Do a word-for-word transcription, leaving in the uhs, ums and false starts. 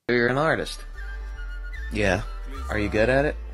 You're an artist. Yeah. Are you good at it?